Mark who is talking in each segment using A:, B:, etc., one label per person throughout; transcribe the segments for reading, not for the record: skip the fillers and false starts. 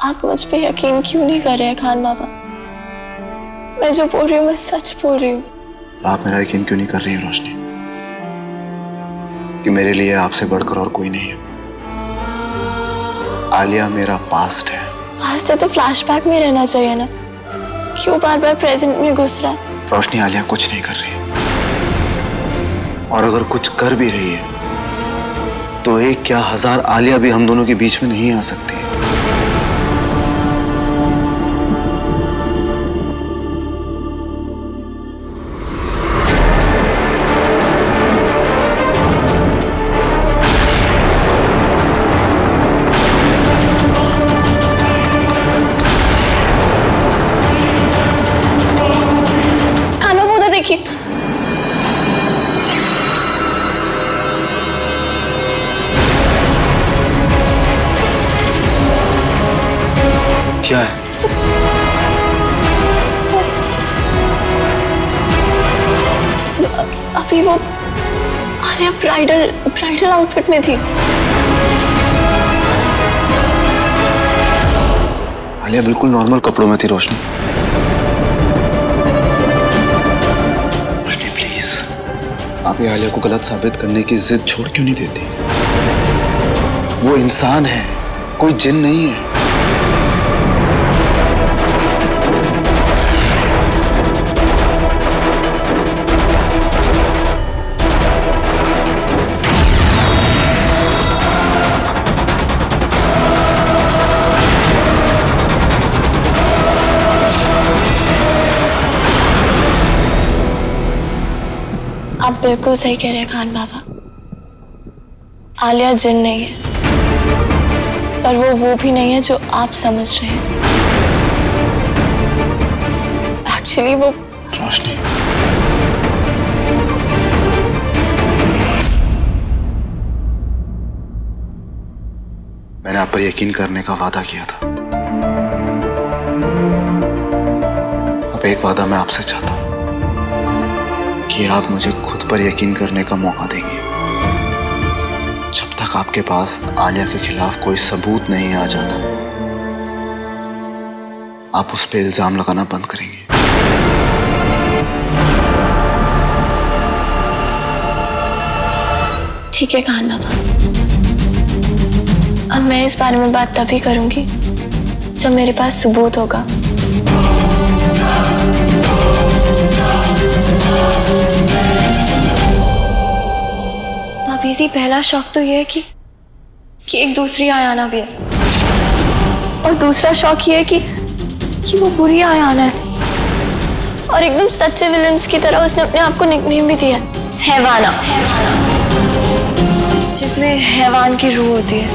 A: आप मुझ पे यकीन क्यों नहीं कर रहे हैं खान बाबा? मैं जो बोल रही हूँ मैं सच बोल रही हूँ।
B: आप मेरा यकीन क्यों नहीं कर रही हैं रोशनी? कि मेरे लिए आपसे बढ़कर और कोई नहीं है। आलिया मेरा पास्ट है।
A: पास्ट है तो फ्लैशबैक में रहना चाहिए ना, क्यों बार बार प्रेजेंट में घुस रहा है?
B: रोशनी, आलिया कुछ नहीं कर रही, और अगर कुछ कर भी रही है तो एक क्या 1000 आलिया भी हम दोनों के बीच में नहीं आ सकती। क्या है?
A: अभी वो आलिया ब्राइडल आउटफिट में थी।
B: आलिया बिल्कुल नॉर्मल कपड़ों में थी रोशनी। रोशनी प्लीज, आप ये आलिया को गलत साबित करने की जिद छोड़ क्यों नहीं देती? वो इंसान है, कोई जिन नहीं है।
A: आप बिल्कुल सही कह रहे हैं खान बाबा, आलिया जिन नहीं है, पर वो भी नहीं है जो आप समझ रहे हैं। एक्चुअली वो
B: रोशनी, मैंने आप पर यकीन करने का वादा किया था। अब एक वादा मैं आपसे चाहता हूं कि आप मुझे खुद पर यकीन करने का मौका देंगे। जब तक आपके पास आलिया के खिलाफ कोई सबूत नहीं आ जाता, आप उस पर इल्जाम लगाना बंद करेंगे।
A: ठीक है खान बाबा, अब मैं इस बारे में बात तभी करूंगी जब मेरे पास सबूत होगा। अभी पहला शौक तो ये है कि एक दूसरी आयाना भी है, और दूसरा शौक ये है कि वो बुरी आयाना है, और एकदम सच्चे विलन्स की तरह उसने अपने आप को निकनेम भी दिया है, हैवाना, जिसमें हैवान की रूह होती है।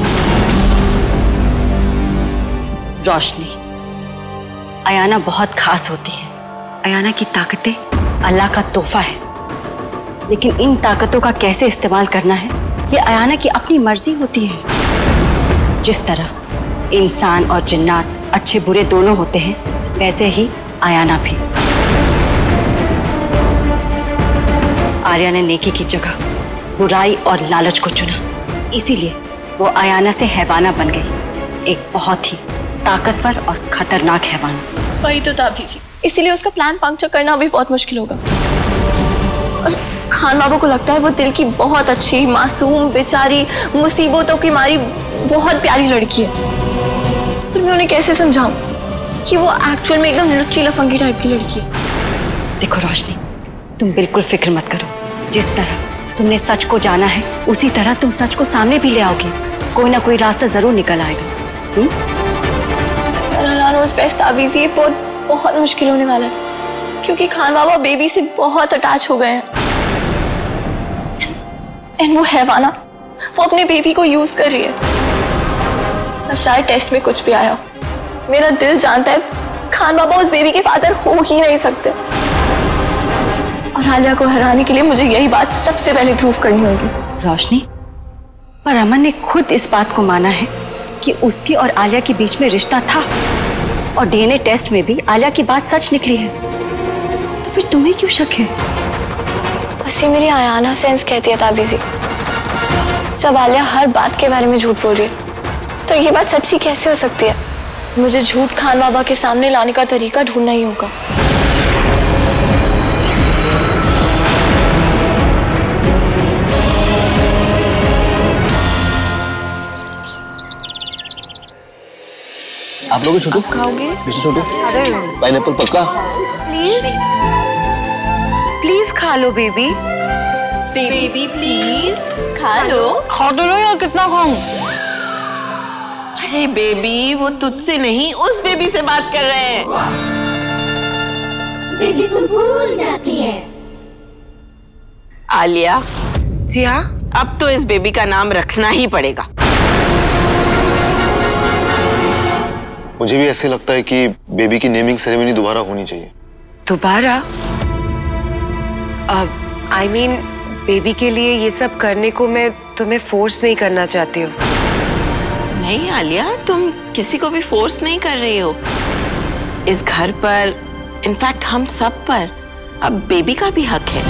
C: रोशनी, आयाना बहुत खास होती है। आयाना की ताकतें अल्लाह का तोहफा है, लेकिन इन ताकतों का कैसे इस्तेमाल करना है ये आयाना की अपनी मर्जी होती है। जिस तरह इंसान और जिन्नात अच्छे बुरे दोनों होते हैं, वैसे ही आयाना भी। आर्या ने नेकी की जगह बुराई और लालच को चुना, इसीलिए वो आयाना से हैवाना बन गई, एक बहुत ही ताकतवर और खतरनाक हैवान।
A: वही तो था भी, इसीलिए उसका प्लान पंक्चर करना भी बहुत मुश्किल होगा। खान बाबू को लगता है वो दिल की बहुत अच्छी, मासूम, बेचारी, मुसीबतों की मारी बहुत प्यारी लड़की है, पर मैं उन्हें कैसे समझाऊं कि वो एक्चुअल में एकदम लुच्ची लफंगी टाइप की लड़की है।
C: देखो रोशनी, तुम बिल्कुल फिक्र मत करो। जिस तरह तुमने सच को जाना है, उसी तरह तुम सच को सामने भी ले आओगे। कोई ना कोई रास्ता जरूर निकल आएगा।
A: उस पे ताबीज़ ये बहुत मुश्किल होने वाला है, क्योंकि खान बाबा बेबी से बहुत अटैच हो गए हैं। एंड वो हैवाना, वो अपने बेबी को यूज कर रही है, और शायद टेस्ट में कुछ भी आया हो। मेरा दिल जानता है खान बाबा उस बेबी के फादर हो ही नहीं सकते, और आलिया को हराने के लिए मुझे यही बात सबसे पहले प्रूव करनी होगी।
C: रोशनी, पर अमन ने खुद इस बात को माना है कि उसकी और आलिया के बीच में रिश्ता था, और डीएनए टेस्ट में भी आलिया की बात सच निकली है। तो फिर तुम्हें क्यों शक है?
A: बस ये मेरी आयाना सेंस कहती है ताबीज़ी। जब आलिया हर बात के बारे में झूठ बोल रही है, तो ये बात सच्ची कैसे हो सकती है? मुझे झूठ खान बाबा के सामने लाने का तरीका ढूंढना ही होगा।
B: आप लोग छोटू
D: खाओगे?
B: मिस्टर छोटू, अरे पाइनएप्पल पक्का?
D: प्लीज प्लीज खा लो बेबी।
A: बेबी प्लीज खा लो।
D: खा दो यार, कितना खाऊं?
E: अरे बेबी, वो तुझसे नहीं उस बेबी से बात कर रहे हैं।
F: बेबी को भूल जाती है।
E: आलिया,
D: जी हाँ।
E: अब तो इस बेबी का नाम रखना ही पड़ेगा।
B: मुझे भी ऐसे लगता है कि बेबी की नेमिंग सेरेमनी दोबारा होनी चाहिए।
D: दोबारा? अब आई मीन बेबी के लिए ये सब करने को मैं तुम्हें फोर्स नहीं करना चाहती हूँ।
E: नहीं आलिया, तुम किसी को भी फोर्स नहीं कर रही हो। इस घर पर, इनफैक्ट हम सब पर अब बेबी का भी हक है।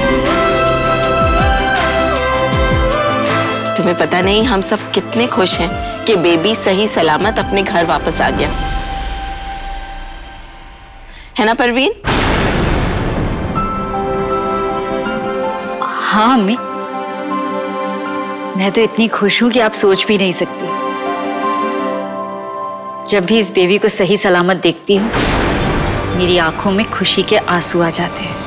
E: तुम्हें पता नहीं हम सब कितने खुश हैं कि बेबी सही सलामत अपने घर वापस आ गया, है ना परवीन?
C: हाँ अम्मी, मैं तो इतनी खुश हूं कि आप सोच भी नहीं सकती। जब भी इस बेबी को सही सलामत देखती हूँ, मेरी आंखों में खुशी के आंसू आ जाते हैं।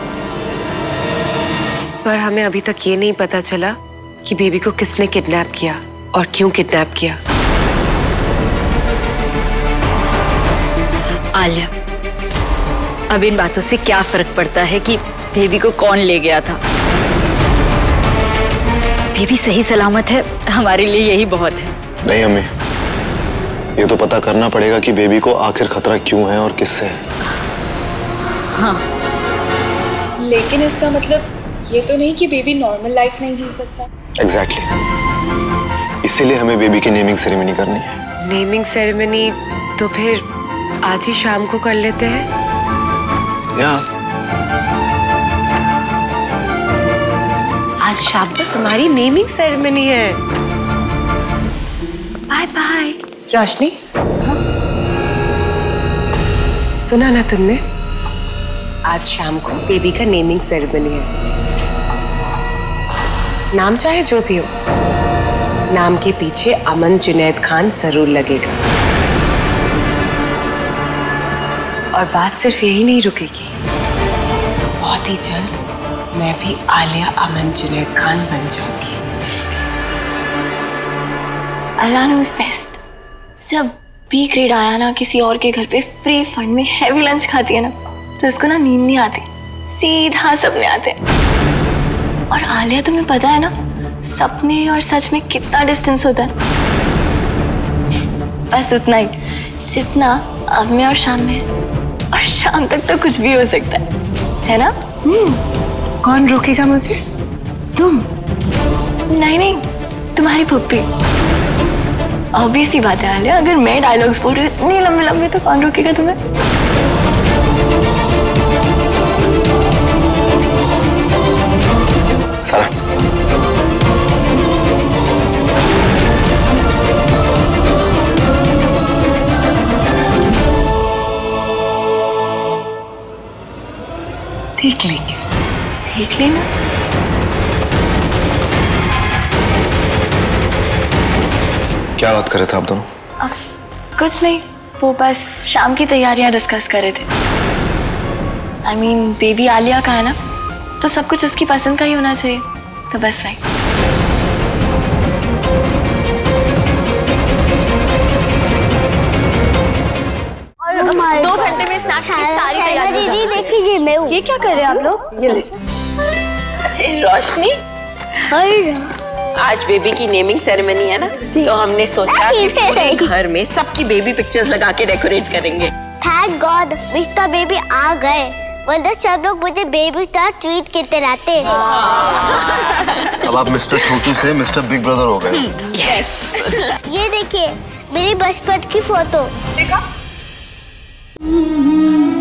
D: पर हमें अभी तक ये नहीं पता चला कि बेबी को किसने किडनैप किया और क्यों किडनैप किया।
C: आलिया, अब इन बातों से क्या फर्क पड़ता है कि बेबी को कौन ले गया था? बेबी सही सलामत है, हमारे लिए यही बहुत है।
B: नहीं अम्मी, ये तो पता करना पड़ेगा कि बेबी को आखिर खतरा क्यों है और किससे है।
C: हाँ,
A: लेकिन इसका मतलब ये तो नहीं कि बेबी नॉर्मल लाइफ नहीं जी सकता।
B: एग्जैक्टली, इसीलिए हमें बेबी की नेमिंग सेरेमनी करनी है।
D: नेमिंग सेरेमनी तो फिर आज ही शाम को कर लेते हैं।
B: या
D: आज शाम को तुम्हारी नेमिंग सेरेमनी है। Bye bye. रोशनी, सुना ना तुमने? आज शाम को बेबी का नेमिंग सेरेमनी है। नाम चाहे जो भी हो, नाम के पीछे अमन जुनैद खान जरूर लगेगा। और बात सिर्फ यही नहीं रुकेगी, बहुत ही जल्द मैं भी आलिया अमन जुनैद खान बन जाऊंगी।
A: Allah knows best. जब बी ग्रेड आया ना किसी और के घर पे फ्री फंड में हैवी लंच खाती है ना, तो इसको ना नींद नहीं आती, सीधा सपने आते हैं। और आलिया, तुम्हें पता है ना सपने और सच में कितना डिस्टेंस होता है? बस उतना ही जितना अब में और शाम में, और शाम तक तो कुछ भी हो सकता है ना?
D: कौन रोकेगा मुझे? तुम?
A: नहीं नहीं, तुम्हारी पुप्पी। ऑब्वियस सी बात है आलिया, अगर मैं डायलॉग्स बोल रही हूँ इतने लंबे लंबे, तो कौन रोकेगा तुम्हें?
B: सारा,
D: देख लेंगे।
A: देख लेना।
B: क्या बात कर रहे थे आप दोनों?
A: कुछ नहीं, वो बस शाम की तैयारियां डिस्कस कर रहे थे। I mean, बेबी आलिया का है ना, तो सब कुछ उसकी पसंद का ही होना चाहिए, तो बस वही। और 2 घंटे में स्नैक्स की सारी तैयारी हो जाएगी।
F: देखिए मैं हूँ।
A: ये क्या कर रहे हैं आप लोग? ये ले।
E: रोशनी, आज बेबी की नेमिंग सेरेमनी है ना, तो हमने सोचा कि पूरे घर में सबकी बेबी पिक्चर्स लगा के डेकोरेट करेंगे।
F: थैंक गॉड मिस्टर बेबी आ गए, वरना सब लोग मुझे बेबी स्टार ट्वीट करते रहते।
B: अब आप मिस्टर छोटू से मिस्टर बिग ब्रदर हो गए।
E: यस।
F: ये देखिए मेरी बचपन की फोटो।
A: देखा?